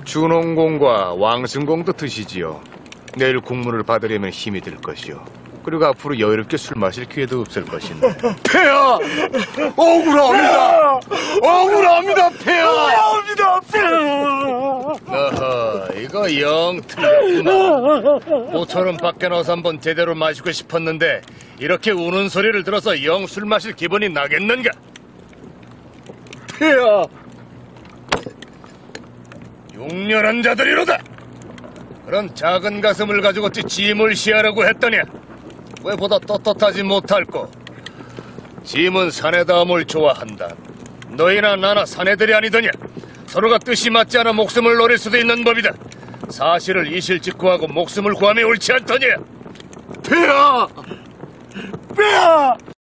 준홍공과 왕승공도 드시지요. 내일 국문을 받으려면 힘이 들 것이요. 그리고 앞으로 여유롭게 술 마실 기회도 없을 것인데. 폐하! 억울합니다! 억울합니다, 폐하! 억울합니다, 폐하! 어허, 이거 영 틀렸구나. 모처럼 밖에 나와서 한번 제대로 마시고 싶었는데 이렇게 우는 소리를 들어서 영 술 마실 기분이 나겠는가? 폐하! 용렬한 자들이로다! 그런 작은 가슴을 가지고 어찌 짐을 시하라고 했더냐? 왜 보다 떳떳하지 못할꼬? 짐은 사내다움을 좋아한다. 너희나 나나 사내들이 아니더냐? 서로가 뜻이 맞지 않아 목숨을 노릴 수도 있는 법이다. 사실을 이실직고하고 목숨을 구함이 옳지 않더냐? 폐하! 폐하!